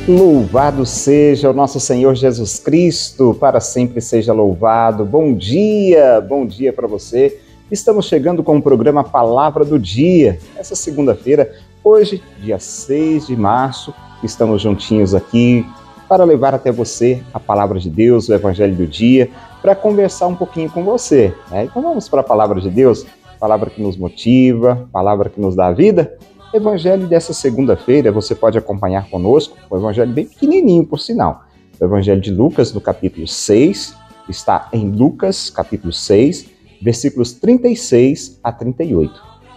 Louvado seja o nosso Senhor Jesus Cristo, para sempre seja louvado. Bom dia para você. Estamos chegando com o programa Palavra do Dia. Essa segunda-feira, hoje, dia 6 de março, estamos juntinhos aqui para levar até você a Palavra de Deus, o Evangelho do Dia, para conversar um pouquinho com você. Então vamos para a Palavra de Deus, palavra que nos motiva, palavra que nos dá vida. Evangelho dessa segunda-feira, você pode acompanhar conosco, um evangelho bem pequenininho, por sinal. O Evangelho de Lucas, no capítulo 6, está em Lucas, capítulo 6, versículos 36 a 38.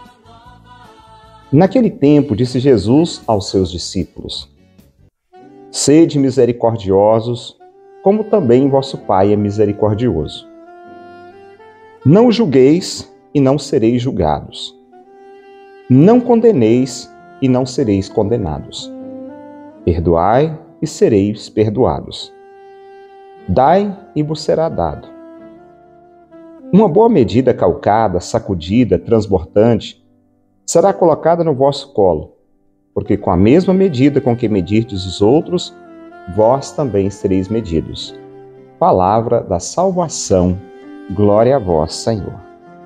Naquele tempo, disse Jesus aos seus discípulos: Sede misericordiosos, como também vosso Pai é misericordioso. Não julgueis e não sereis julgados. Não condeneis e não sereis condenados. Perdoai e sereis perdoados. Dai e vos será dado. Uma boa medida calcada, sacudida, transbordante, será colocada no vosso colo, porque com a mesma medida com que medirdes os outros, vós também sereis medidos. Palavra da salvação, glória a vós, Senhor.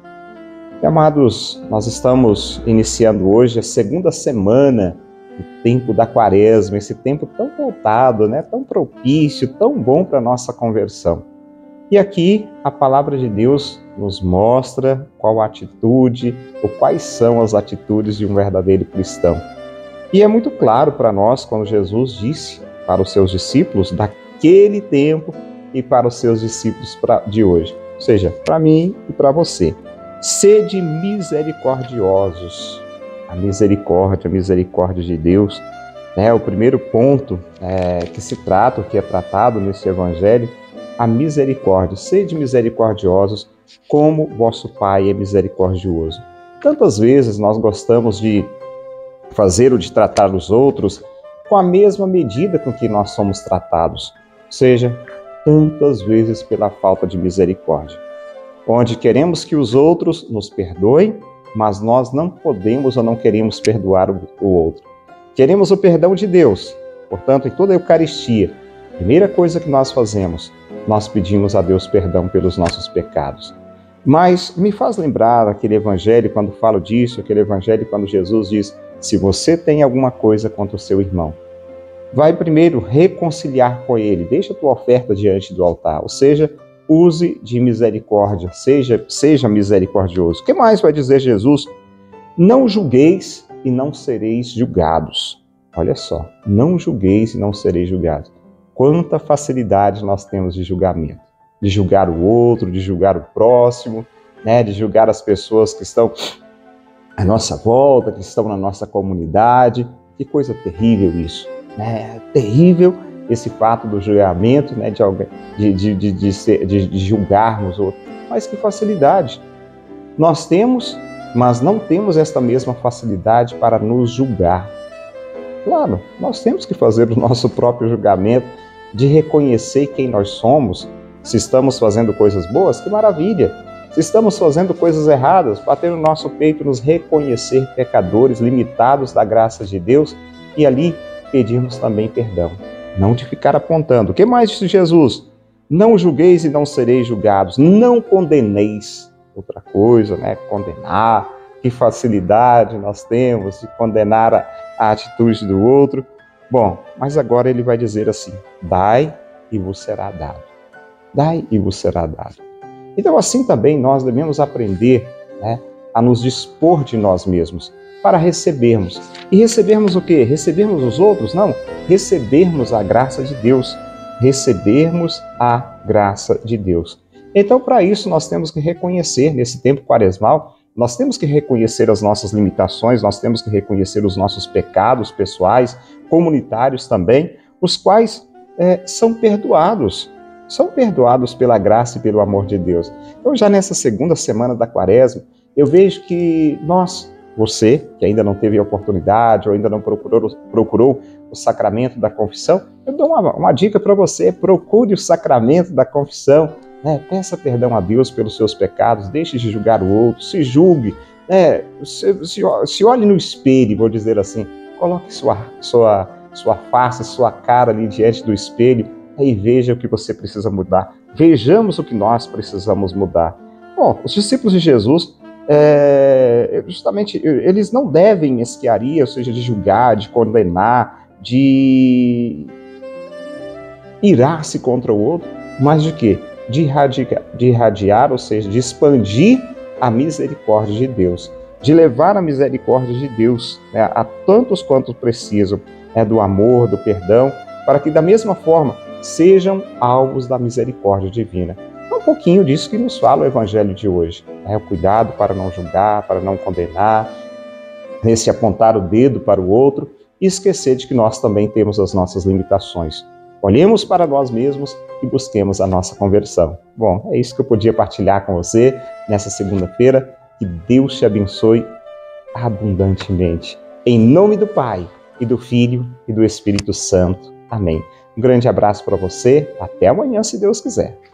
E, amados, nós estamos iniciando hoje a segunda semana do tempo da Quaresma, esse tempo tão voltado, tão propício, tão bom para a nossa conversão. E aqui a palavra de Deus nos mostra qual a atitude, ou quais são as atitudes de um verdadeiro cristão. E é muito claro para nós quando Jesus disse para os seus discípulos daquele tempo e para os seus discípulos de hoje, ou seja, para mim e para você. Sede misericordiosos. A misericórdia de Deus é o primeiro ponto que se trata, que é tratado nesse evangelho, a misericórdia. Sede misericordiosos, como vosso Pai é misericordioso. Tantas vezes nós gostamos de fazer ou de tratar os outros com a mesma medida com que nós somos tratados, ou seja, tantas vezes pela falta de misericórdia. Onde queremos que os outros nos perdoem, mas nós não podemos ou não queremos perdoar o outro. Queremos o perdão de Deus, portanto, em toda a Eucaristia, a primeira coisa que nós fazemos, nós pedimos a Deus perdão pelos nossos pecados. Mas me faz lembrar aquele evangelho quando falo disso, aquele evangelho quando Jesus diz: se você tem alguma coisa contra o seu irmão, vai primeiro reconciliar com ele, deixa a tua oferta diante do altar, ou seja, use de misericórdia, seja misericordioso. O que mais vai dizer Jesus? Não julgueis e não sereis julgados. Olha só, não julgueis e não sereis julgados. Quanta facilidade nós temos de julgamento, de julgar o outro, de julgar o próximo, de julgar as pessoas que estão à nossa volta, que estão na nossa comunidade. Que coisa terrível isso, terrível esse fato do julgamento, de julgarmos outros. Mas que facilidade nós temos, mas não temos esta mesma facilidade para nos julgar. Claro, nós temos que fazer o nosso próprio julgamento, de reconhecer quem nós somos. Se estamos fazendo coisas boas, que maravilha! Se estamos fazendo coisas erradas, bater no nosso peito, nos reconhecer pecadores, limitados da graça de Deus, e ali pedirmos também perdão. Não de ficar apontando. O que mais disse Jesus? Não julgueis e não sereis julgados. Não condeneis. Outra coisa, condenar. Que facilidade nós temos de condenar a atitude do outro. Bom, mas agora ele vai dizer assim: dai e vos será dado. Dai e vos será dado. Então assim também nós devemos aprender a nos dispor de nós mesmos para recebermos. E recebermos o quê? Recebermos os outros? Não. Recebermos a graça de Deus. Recebermos a graça de Deus. Então, para isso, nós temos que reconhecer, nesse tempo quaresmal, nós temos que reconhecer as nossas limitações, nós temos que reconhecer os nossos pecados pessoais, comunitários também, os quais são perdoados pela graça e pelo amor de Deus. Então, já nessa segunda semana da Quaresma, eu vejo que você, que ainda não teve a oportunidade ou ainda não procurou o sacramento da confissão, eu dou uma dica para você: procure o sacramento da confissão, peça perdão a Deus pelos seus pecados, deixe de julgar o outro, se julgue, se olhe no espelho, vou dizer assim, coloque sua sua face, sua cara ali diante do espelho e veja o que você precisa mudar. Vejamos o que nós precisamos mudar. Bom, os discípulos de Jesus, justamente, eles não devem esquiaria, ou seja, de julgar, de condenar, de irar-se contra o outro, mas de quê? De irradiar, ou seja, de expandir a misericórdia de Deus, de levar a misericórdia de Deus, né, a tantos quantos precisam, do amor, do perdão, para que da mesma forma sejam alvos da misericórdia divina. É um pouquinho disso que nos fala o Evangelho de hoje, o cuidado para não julgar, para não condenar, esse apontar o dedo para o outro e esquecer de que nós também temos as nossas limitações. Olhemos para nós mesmos e busquemos a nossa conversão. Bom, é isso que eu podia partilhar com você nessa segunda-feira. Que Deus te abençoe abundantemente. Em nome do Pai, e do Filho, e do Espírito Santo. Amém. Um grande abraço para você. Até amanhã, se Deus quiser.